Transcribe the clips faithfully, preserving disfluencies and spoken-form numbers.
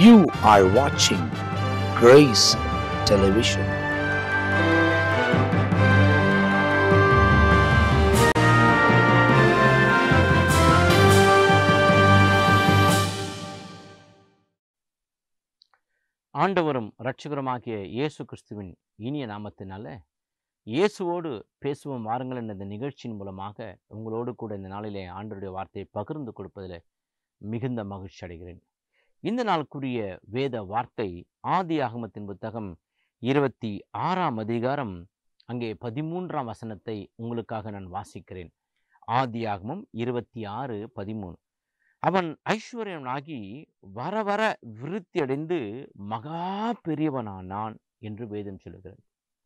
You are watching Grace Television. ஆண்டவரும் இரட்சகருமாகிய இயேசு கிறிஸ்துவின் இனிய நாமத்தினால இயேசுவோடு பேசுவோம் வாருங்கள் என்ற இந்த நிகழ்ச்சியின் மூலமாக உங்களோடு கூட இந்த நாளிலே ஆண்டவருடைய வார்த்தையை பகிர்ந்து கொடுப்பதில் மிகுந்த மகிழ்ச்சி அடைகிறேன். இந்த நாளுக்குரிய வேத வார்த்தை ஆதியாகமத்தின் புத்தகம் இருபத்தி ஆறாம் அதிகாரம் அங்கே பதிமூன்றாம் வசனத்தை உங்களுக்காக நான் வாசிக்கிறேன். ஆதியாகமம் இருபத்தி ஆறு பதிமூணு. அவன் ஐஸ்வர்யனாகி வர வர விருத்தி அடைந்து மகா பெரியவனானான் என்று வேதம் சொல்லுகிறது.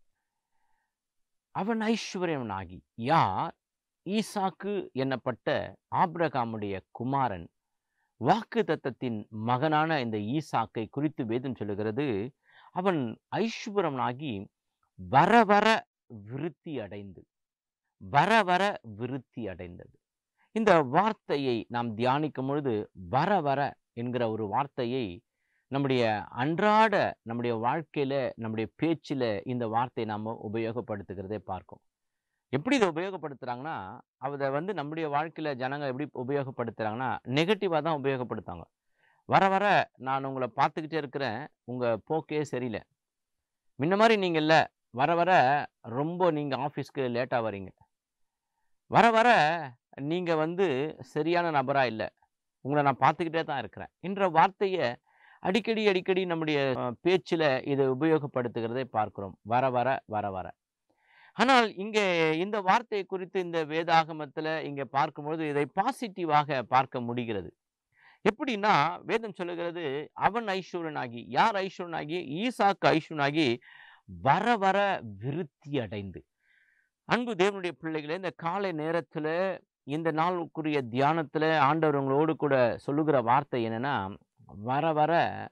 அவன் ஐஸ்வர்யனாகி யார்? ஈசாக்கு என்னப்பட்ட ஆபிரகாமுடைய குமாரன். வாக்கு தத்தத்தின் மகனான இந்த ஈசாக்கை குறித்து வேதம் சொல்லுகிறது. அவன் ஐஸ்வர்யனாகி வர வர விருத்தி அடைந்து வர வர விருத்தி அடைந்தது. இந்த வார்த்தையை நாம் தியானிக்கும் பொழுது வர வர என்கிற ஒரு வார்த்தையை நம்முடைய அன்றாட நம்முடைய வாழ்க்கையில நம்முடைய பேச்சில் இந்த வார்த்தையை நாம் உபயோகப்படுத்துகிறதே பார்க்கும். எப்படி இதை உபயோகப்படுத்துறாங்கன்னா, அதை வந்து நம்முடைய வாழ்க்கையில ஜனங்க எப்படி உபயோகப்படுத்துறாங்கன்னா நெகட்டிவாக தான் உபயோகப்படுத்தாங்க. வர வர நான் உங்களை பார்த்துக்கிட்டே இருக்கிறேன், உங்கள் போக்கே சரியில்லை, முன்ன மாதிரி நீங்கள் இல்லை, வர வர ரொம்ப நீங்கள் ஆஃபீஸ்க்கு லேட்டாக வரீங்க, வர வர நீங்கள் வந்து சரியான நபராக இல்லை, உங்களை நான் பார்த்துக்கிட்டே தான் இருக்கிறேன் என்ற வார்த்தையை அடிக்கடி அடிக்கடி நம்முடைய பேச்சில் இதை உபயோகப்படுத்துகிறதை பார்க்கிறோம். வர வர வர வர. ஆனால் இங்கே இந்த வார்த்தையை குறித்து இந்த வேதாகமத்தில் இங்கே பார்க்கும்பொழுது இதை பாசிட்டிவாக பார்க்க முடிகிறது. எப்படின்னா வேதம் சொல்லுகிறது, அவன் ஐஸ்வர்யனாகி, யார் ஐஸ்வர்யனாகி? ஈசாக்கு ஐஸ்வர்யனாகி வர வர விருத்தி அடைந்து. அன்பு தேவனுடைய பிள்ளைகளே, இந்த காலை நேரத்தில் இந்த நாளுக்குரிய தியானத்தில் ஆண்டவர் உங்களோடு கூட சொல்லுகிற வார்த்தை என்னன்னா, வர வர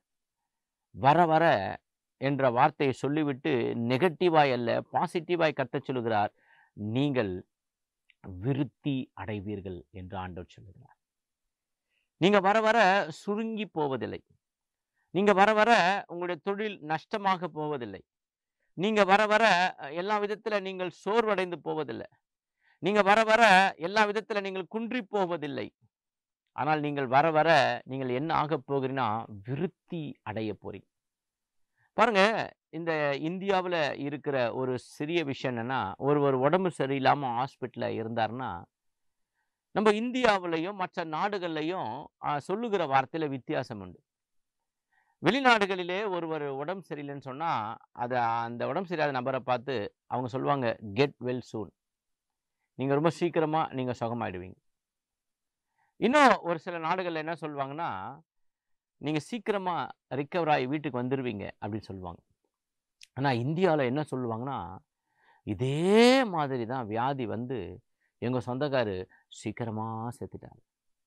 வர வர என்ற வார்த்தையை சொல்லிவிட்டு நெகட்டிவாய் அல்ல பாசிட்டிவாய் கர்த்தர் சொல்லுகிறார், நீங்கள் விருத்தி அடைவீர்கள் என்று ஆண்டவர் சொல்லுகிறார். நீங்க வர வர சுருங்கி போவதில்லை, நீங்க வர வர உங்களுடைய தொழில் நஷ்டமாக போவதில்லை, நீங்க வர வர எல்லா விதத்துல நீங்கள் சோர்வடைந்து போவதில்லை, நீங்க வர வர எல்லா விதத்துல நீங்கள் குன்றி போவதில்லை. ஆனால் நீங்கள் வர வர நீங்கள் என்ன ஆக போகிறீங்கன்னா விருத்தி அடைய போறீங்க. பாருங்க, இந்த இந்தியாவில் இருக்கிற ஒரு சிறிய விஷயம் என்னன்னா, ஒரு ஒரு உடம்பு சரியில்லாம ஹாஸ்பிட்டல்ல இருந்தாருன்னா நம்ம இந்தியாவிலையும் மற்ற நாடுகள்லையும் சொல்லுகிற வார்த்தையில வித்தியாசம் உண்டு. வெளிநாடுகளிலே ஒருவர் உடம்பு சரியில்லைன்னு சொன்னா அதை அந்த உடம்பு சரியாத நபரை பார்த்து அவங்க சொல்லுவாங்க, கெட் வெல் சூன், நீங்க ரொம்ப சீக்கிரமா நீங்க சுகமாயிடுவீங்க. இன்னும் ஒரு சில நாடுகள்ல என்ன சொல்லுவாங்கன்னா, நீங்க சீக்கிரமா ரிக்கவர் ஆகி வீட்டுக்கு வந்துடுவீங்க அப்படின்னு சொல்லுவாங்க. ஆனா இந்தியாவில் என்ன சொல்லுவாங்கன்னா, இதே மாதிரி தான் வியாதி வந்து எங்க சொந்தக்காரு சீக்கிரமா செத்துட்டாங்க.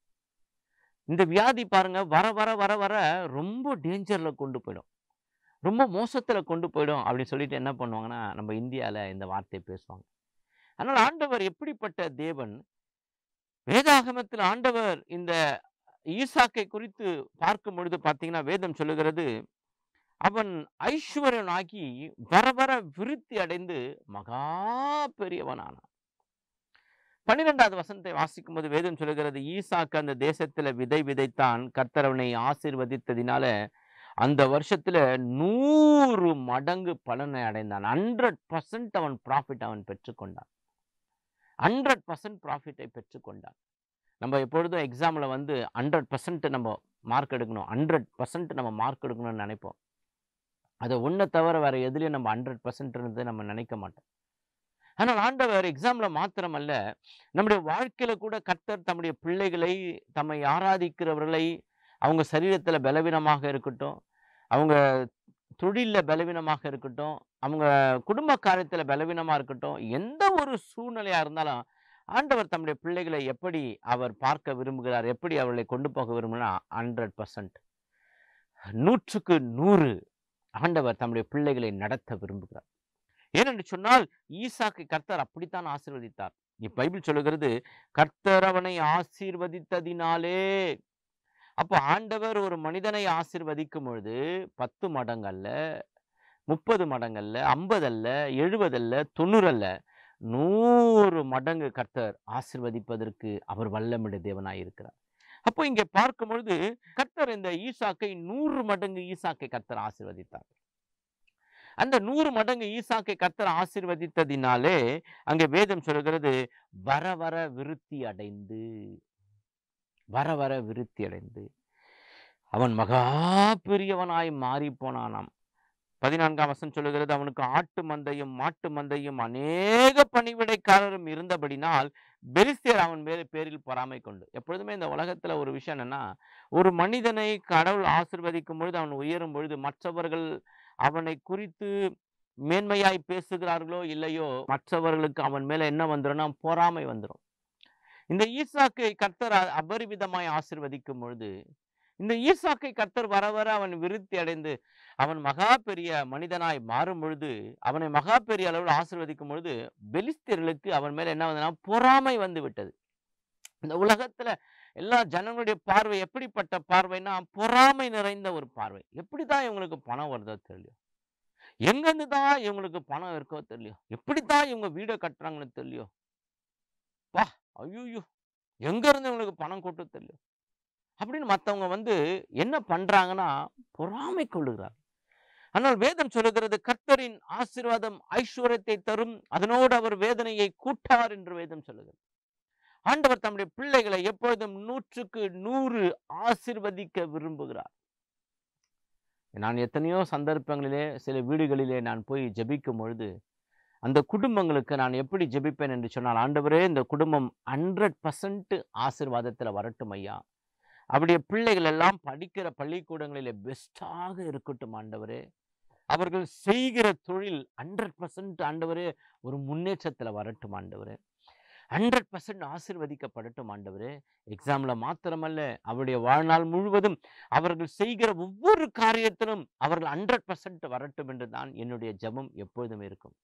இந்த வியாதி பாருங்க வர வர வர வர ரொம்ப டேஞ்சர்ல கொண்டு போயிடும், ரொம்ப மோசத்துல கொண்டு போயிடும் அப்படின்னு சொல்லிட்டு என்ன பண்ணுவாங்கன்னா நம்ம இந்தியாவில் இந்த வார்த்தையை பேசுவாங்க. ஆனால் ஆண்டவர் எப்படிப்பட்ட தேவன்? வேதாகமத்தில் ஆண்டவர் இந்த ஈசாக்கை குறித்து பார்க்கும் பொழுது பார்த்தீங்கன்னா வேதம் சொல்லுகிறது, அவன் ஐஸ்வர்யனாகி வர வர விருத்தி அடைந்து மகா பெரியவனானான். பன்னிரெண்டாவது வசனத்தை வாசிக்கும் போது வேதம் சொல்லுகிறது, ஈசாக்கு அந்த தேசத்துல விதை விதைத்தான், கர்த்தர் அவனை ஆசீர்வதித்ததினால அந்த வருஷத்துல நூறு மடங்கு பலனை அடைந்தான். ஹண்ட்ரட் பர்சன்ட் அவன் ப்ராஃபிட் அவன் பெற்றுக்கொண்டான். ஹண்ட்ரட் பர்சன்ட் ப்ராஃபிட்டை பெற்றுக்கொண்டான். நம்ம எப்பொழுதும் எக்ஸாமில் வந்து ஹண்ட்ரட் பர்சன்ட் நம்ம மார்க் எடுக்கணும், ஹண்ட்ரட் பர்சன்ட் நம்ம மார்க் எடுக்கணும்னு நினைப்போம். அதை ஒன்றை தவிர வேறு எதுலேயும் நம்ம ஹண்ட்ரட் பர்சன்ட் இருந்து நம்ம நினைக்க மாட்டோம். ஆனால் ஆண்டவர் எக்ஸாமில் மாத்திரமல்ல, நம்முடைய வாழ்க்கையில் கூட கர்த்தர் தம்முடைய பிள்ளைகளை, தம்மை ஆராதிக்கிறவர்களை, அவங்க சரீரத்தில் பலவீனமாக இருக்கட்டும், அவங்க தொழிலில் பலவீனமாக இருக்கட்டும், அவங்க குடும்ப காரியத்தில் பலவீனமாக இருக்கட்டும், எந்த ஒரு சூழ்நிலையாக இருந்தாலும் ஆண்டவர் தம்முடைய பிள்ளைகளை எப்படி அவர் பார்க்க விரும்புகிறார், எப்படி அவர்களை கொண்டு போக விரும்புகிறார்? ஹண்ட்ரட் பர்சன்ட் நூற்றுக்கு நூறு ஆண்டவர் தம்முடைய பிள்ளைகளை நடத்த விரும்புகிறார். ஏனென்று சொன்னால் ஈசாக்கை கர்த்தர் அப்படித்தான் ஆசீர்வதித்தார். இப்பைபிள் சொல்லுகிறது, கர்த்தர் அவனை ஆசீர்வதித்ததினாலே அப்ப ஆண்டவர் ஒரு மனிதனை ஆசீர்வதிக்கும் பொழுது பத்து மடங்கல்ல, முப்பது மடங்கல்ல, ஐம்பது அல்ல, எழுபது அல்ல, தொண்ணூறு அல்ல, நூறு மடங்கு கர்த்தர் ஆசீர்வதிப்பதற்கு அவர் வல்லமையுள்ள தேவனாய் இருக்கிறார். அப்போ இங்கே பார்க்கும் பொழுது கர்த்தர் இந்த ஈசாக்கை நூறு மடங்கு ஈசாக்கை கர்த்தர் ஆசீர்வதித்தார். அந்த நூறு மடங்கு ஈசாக்கை கர்த்தர் ஆசீர்வதித்ததினாலே அங்கே வேதம் சொல்கிறது வர வர விருத்தி அடைந்து வர வர விருத்தி அடைந்து அவன் மகா பெரியவனாய் மாறி போனானாம். பதினான்காம் வசனம் சொல்லுகிறது, அவனுக்கு ஆட்டு மந்தையும் மாட்டு மந்தையும் அநேக பணிவிடைக்காரரும் இருந்தபடினால் பெலிஸ்தியர் அவன் மேல பேரில் பொறாமை கொண்டு. எப்பொழுதுமே இந்த உலகத்துல ஒரு விஷயம் என்னன்னா, ஒரு மனிதனை கடவுள் ஆசீர்வதிக்கும் பொழுது அவன் உயரும் பொழுது மற்றவர்கள் அவனை குறித்து மேன்மையாய் பேசுகிறார்களோ இல்லையோ, மற்றவர்களுக்கு அவன் மேல என்ன வந்துடும்னா பொறாமை வந்துடும். இந்த ஈசாக்கை கர்த்தர் அபரிவிதமாய் ஆசீர்வதிக்கும் பொழுது, இந்த ஈசாக்கை கர்த்தர் வர வர அவன் விருத்தி அடைந்து அவன் மகா பெரிய மனிதனாய் மாறும் பொழுது, அவனை மகா பெரிய அளவில் ஆசீர்வதிக்கும் பொழுது பெலிஸ்தியர்களுக்கு அவன் மேல என்ன வந்ததுன்னா பொறாமை வந்து விட்டது. இந்த உலகத்துல எல்லா ஜனங்களுடைய பார்வை எப்படிப்பட்ட பார்வைன்னா பொறாமை நிறைந்த ஒரு பார்வை. எப்படிதான் இவங்களுக்கு பணம் வருதோ தெரியல, எங்கிருந்து தான் இவங்களுக்கு பணம் இருக்கோ தெரியல, எப்படித்தான் இவங்க வீடை கட்டுறாங்கன்னு தெரியல, பா ஐயோ எங்க இருந்து இவங்களுக்கு பணம் கொட்டு தெரியல அப்படின்னு மற்றவங்க வந்து என்ன பண்றாங்கன்னா பொறாமை கொள்ளுகிறார். ஆனால் வேதம் சொல்லுகிறது கர்த்தரின் ஆசீர்வாதம் ஐஸ்வர்யத்தை தரும், அதனோடு அவர் வேதனையை கூட்டார் என்று வேதம் சொல்லுகிறது. ஆண்டவர் தம்முடைய பிள்ளைகளை எப்பொழுதும் நூற்றுக்கு நூறு ஆசீர்வதிக்க விரும்புகிறார். நான் எத்தனையோ சந்தர்ப்பங்களிலே சில வீடுகளிலே நான் போய் ஜெபிக்கும் பொழுது அந்த குடும்பங்களுக்கு நான் எப்படி ஜெபிப்பேன் என்று சொன்னால், ஆண்டவரே இந்த குடும்பம் ஹண்ட்ரட் பர்சன்ட் ஆசீர்வாதத்தில் வரட்டும் ஐயா, அவருடைய பிள்ளைகள் எல்லாம் படிக்கிற பள்ளிக்கூடங்களிலே பெஸ்டாக இருக்கட்டும் ஆண்டவரே, அவர்கள் செய்கிற தொழில் ஹண்ட்ரட் பர்சன்ட் ஆண்டவரே ஒரு முன்னேற்றத்தில் வரட்டும் ஆண்டவரே, ஹண்ட்ரட் பர்சன்ட் ஆசீர்வதிக்கப்படட்டும் ஆண்டவரே. எக்ஸாம்ல மாத்திரமல்ல, அவருடைய வாழ்நாள் முழுவதும் அவர்கள் செய்கிற ஒவ்வொரு காரியத்திலும் அவர்கள் ஹண்ட்ரட் பர்சன்ட் வரட்டும் என்று தான் என்னுடைய ஜெபம் எப்பொழுதும் இருக்கும்.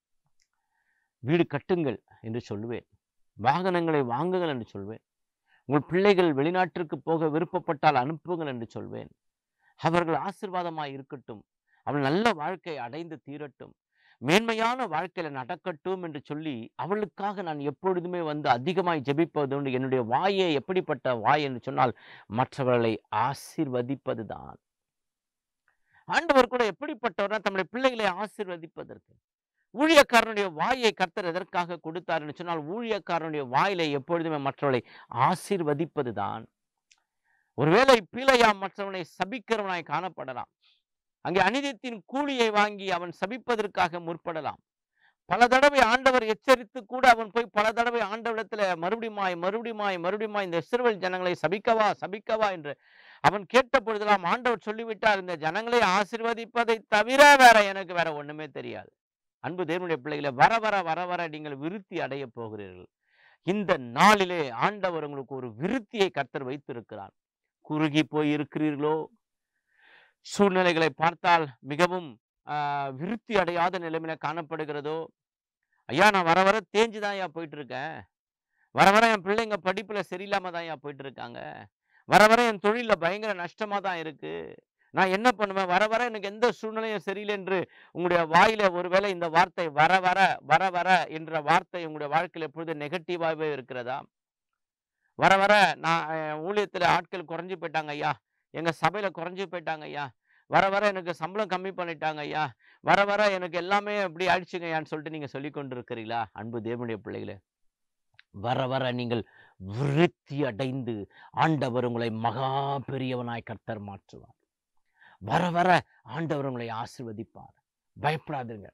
வீடு கட்டுங்கள் என்று சொல்லுவேன், வாகனங்களை வாங்குங்கள் என்று சொல்வேன், உங்கள் பிள்ளைகள் வெளிநாட்டிற்கு போக விருப்பப்பட்டால் அனுப்புங்கள் என்று சொல்வேன், அவர்கள் ஆசீர்வாதமாய் இருக்கட்டும், அவள் நல்ல வாழ்க்கை அடைந்து தீரட்டும், மேன்மையான வாழ்க்கையில நடக்கட்டும் என்று சொல்லி அவளுக்காக நான் எப்பொழுதுமே வந்து அதிகமாய் ஜெபிப்பது உண்டு. என்னுடைய வாயை எப்படிப்பட்ட வாய் என்று சொன்னால் மற்றவர்களை ஆசீர்வதிப்பது தான். ஆண்டவர் கூட எப்படிப்பட்டவர்னா தம்முடைய பிள்ளைகளை ஆசீர்வதிப்பதற்கு. ஊழியக்காரனுடைய வாயை கர்த்தர் எதற்காக கொடுத்தார் என்று சொன்னால், ஊழியக்காரனுடைய வாயிலை எப்பொழுதுமே மற்றவர்களை ஆசீர்வதிப்பது தான். ஒருவேளை பீலையா மற்றவனை சபிக்கிறவனாய் காணப்படலாம், அங்கே அநீதியின் கூலியை வாங்கி அவன் சபிப்பதற்காக முற்படலாம். பல தடவை ஆண்டவர் எச்சரித்து கூட அவன் போய் பல தடவை ஆண்டவரிடத்துல மறுபடியுமாய் மறுபடியுமாய் மறுபடியுமாய் இந்த இஸ்ரவேல் ஜனங்களை சபிக்கவா சபிக்கவா என்று அவன் கேட்ட பொழுதெல்லாம் ஆண்டவர் சொல்லிவிட்டார், இந்த ஜனங்களை ஆசீர்வதிப்பதை தவிர வேற எனக்கு வேற ஒண்ணுமே தெரியாது. அன்பு தேவனுடைய பிள்ளைகளை, வர வர வர வர நீங்கள் விருத்தி அடைய போகிறீர்கள். இந்த நாளிலே ஆண்டவர் உங்களுக்கு ஒரு விருத்தியை கர்த்தர் வைத்திருக்கிறார். குறுகி போய் இருக்கிறீர்களோ, சூழ்நிலைகளை பார்த்தால் மிகவும் ஆஹ் விருத்தி அடையாத நிலைமையில காணப்படுகிறதோ, ஐயா நான் வர வர தேஞ்சுதான் ஐயா போயிட்டு இருக்கேன், வர வர என் பிள்ளைங்க படிப்புல சரியில்லாம தான் ஐயா போயிட்டு இருக்காங்க, வர வர என் தொழில பயங்கர நஷ்டமா தான் இருக்கு, நான் என்ன பண்ணுவேன், வர வர எனக்கு எந்த சூழ்நிலையும் சரியில்லை என்று உங்களுடைய வாயில ஒருவேளை இந்த வார்த்தை வர வர வர வர என்ற வார்த்தை உங்களுடைய வாழ்க்கையில எப்பொழுது நெகட்டிவாகவே இருக்கிறதா? வர வர நான் ஊழியத்துல ஆட்கள் குறைஞ்சு போயிட்டாங்க ஐயா, எங்க சபையில குறைஞ்சு போயிட்டாங்க ஐயா, வர வர எனக்கு சம்பளம் கம்மி பண்ணிட்டாங்க ஐயா, வர வர எனக்கு எல்லாமே அப்படி ஆயிடுச்சுங்க ஐயான்னு சொல்லிட்டு நீங்க சொல்லி கொண்டு இருக்கிறீங்களா? அன்பு தேவனுடைய பிள்ளைகளே, வர வர நீங்கள் விருத்தி அடைந்து ஆண்டவர் உங்களை மகா பெரியவனாய் கர்த்தர் மாற்றுவார். வர வர ஆண்டவர் உங்களை ஆசீர்வதிப்பார். பயப்படாதுங்க.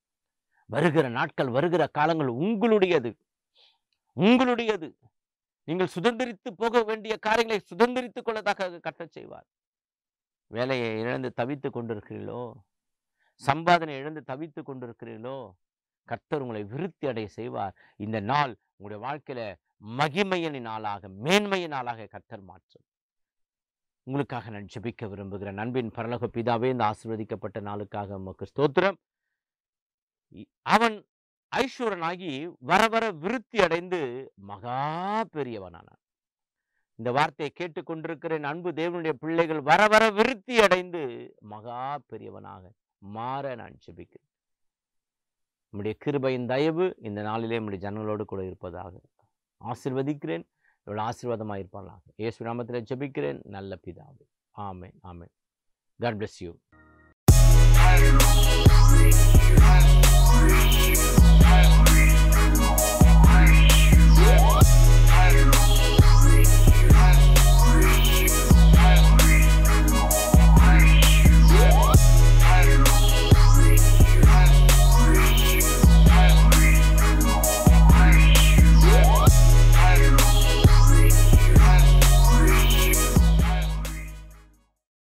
வருகிற நாட்கள், வருகிற காலங்கள் உங்களுடையது, உங்களுடையது. நீங்கள் சுதந்திரித்து போக வேண்டிய காரியங்களை சுதந்திரித்துக் கொள்ளதாக கட்டச் செய்வார். வேலையை இழந்து தவித்து கொண்டிருக்கிறீர்களோ, சம்பாதனை இழந்து தவித்து கொண்டிருக்கிறீர்களோ, கர்த்தர் உங்களை விருத்தி அடைய செய்வார். இந்த நாள் உங்களுடைய வாழ்க்கையில மகிமையின் நாளாக, மேன்மையின் நாளாக கர்த்தர் மாற்றும். உங்களுக்காக நான் ஜெபிக்க விரும்புகிறேன். அன்பின் பரலோக பிதாவே, இந்த ஆசீர்வதிக்கப்பட்ட நாளுக்காக உமக்கு ஸ்தோத்திரம். அவன் ஐஸ்வரனாகி வர வர விருத்தி அடைந்து மகா பெரியவனானான். இந்த வார்த்தையை கேட்டுக்கொண்டிருக்கிற என் அன்பு தேவனுடைய பிள்ளைகள் வர வர விருத்தி அடைந்து மகா பெரியவனாக மாற நான் ஜெபிக்கிறேன். நம்முடைய கிருபையின் தயவு இந்த நாளிலே நம்முடைய ஜனங்களோடு கூட இருப்பதாக ஆசீர்வதிக்கிறேன். இவ்வளவு ஆசீர்வாதமாக இருப்பார்களாக. இயேசு நாமத்தில் ஜெபிக்கிறேன் நல்ல பிதாவே. ஆமென், ஆமென். God bless you.